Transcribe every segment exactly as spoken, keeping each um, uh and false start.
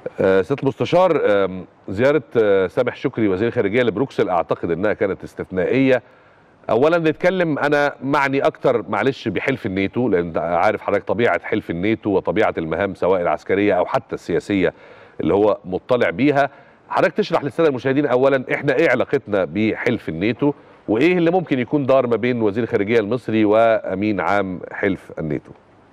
آه، سيادة المستشار، آم، زيارة آه، سامح شكري وزير الخارجية لبروكسل أعتقد أنها كانت استثنائية. أولا نتكلم، أنا معني أكتر معلش بحلف الناتو، لأن عارف حضرتك طبيعة حلف الناتو وطبيعة المهام سواء العسكرية أو حتى السياسية اللي هو مطلع بيها. حضرتك تشرح للسادة المشاهدين أولا إحنا إيه علاقتنا بحلف الناتو، وإيه اللي ممكن يكون دار ما بين وزير الخارجية المصري وأمين عام حلف الناتو.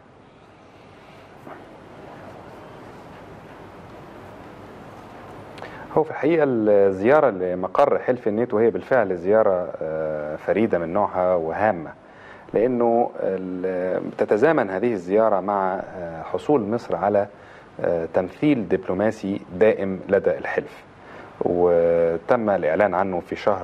هو في الحقيقة الزيارة لمقر حلف الناتو هي بالفعل زيارة فريدة من نوعها وهامة، لأنه تتزامن هذه الزيارة مع حصول مصر على تمثيل دبلوماسي دائم لدى الحلف، وتم الإعلان عنه في شهر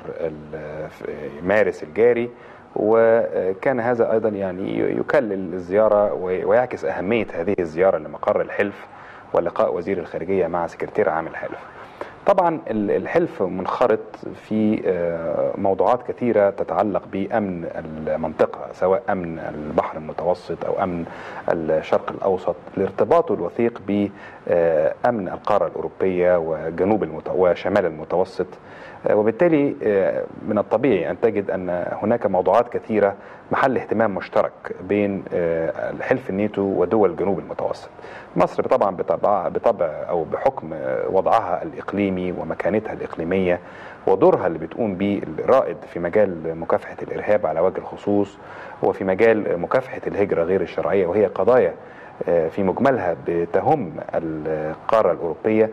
مارس الجاري، وكان هذا أيضا يعني يكلل الزيارة ويعكس أهمية هذه الزيارة لمقر الحلف ولقاء وزير الخارجية مع سكرتير عام الحلف. طبعا الحلف منخرط في موضوعات كثيرة تتعلق بأمن المنطقة، سواء أمن البحر المتوسط أو أمن الشرق الأوسط، لارتباطه الوثيق بأمن القارة الأوروبية وجنوب المت... وشمال المتوسط. وبالتالي من الطبيعي أن تجد أن هناك موضوعات كثيرة محل اهتمام مشترك بين الحلف الناتو ودول جنوب المتوسط. مصر طبعا بطبع, بطبع أو بحكم وضعها الإقليمي ومكانتها الإقليمية ودورها اللي بتقوم به الرائد في مجال مكافحة الإرهاب على وجه الخصوص، وفي مجال مكافحة الهجرة غير الشرعية، وهي قضايا في مجملها بتهم القارة الأوروبية،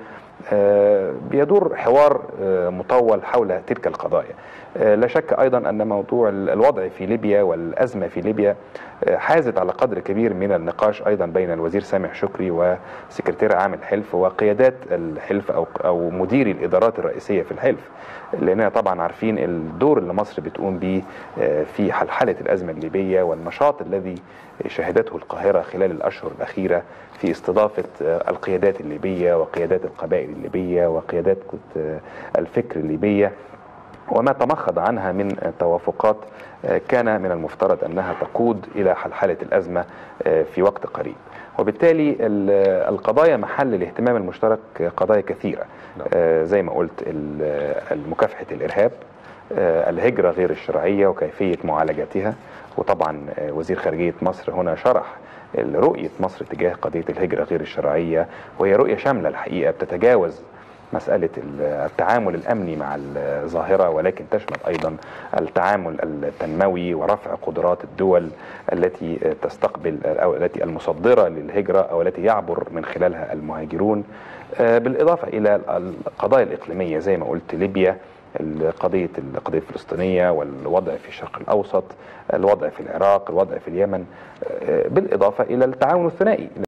بيدور حوار مطول حول تلك القضايا. لا شك أيضا أن موضوع الوضع في ليبيا والأزمة في ليبيا حازت على قدر كبير من النقاش أيضا بين الوزير سامح شكري وسكرتير عام الحلف وقيادات الحلف أو أو مديري الإدارات الرئيسية في الحلف، لأننا طبعا عارفين الدور اللي مصر بتقوم به في حلحلة الأزمة الليبية، والنشاط الذي شهدته القاهرة خلال الأشهر الأخيرة في استضافة القيادات الليبية وقيادات القبائل الليبية وقيادات الفكر الليبية، وما تمخض عنها من توافقات كان من المفترض أنها تقود إلى حلحلة الأزمة في وقت قريب. وبالتالي القضايا محل الاهتمام المشترك قضايا كثيرة، زي ما قلت مكافحة الإرهاب، الهجرة غير الشرعية وكيفية معالجتها، وطبعا وزير خارجية مصر هنا شرح رؤية مصر تجاه قضية الهجرة غير الشرعية، وهي رؤية شاملة الحقيقة بتتجاوز مسألة التعامل الأمني مع الظاهرة، ولكن تشمل أيضا التعامل التنموي ورفع قدرات الدول التي تستقبل أو التي المصدرة للهجرة أو التي يعبر من خلالها المهاجرون، بالإضافة إلى القضايا الإقليمية زي ما قلت ليبيا، القضية القضية الفلسطينية والوضع في الشرق الأوسط، الوضع في العراق، الوضع في اليمن، بالإضافة إلى التعاون الثنائي.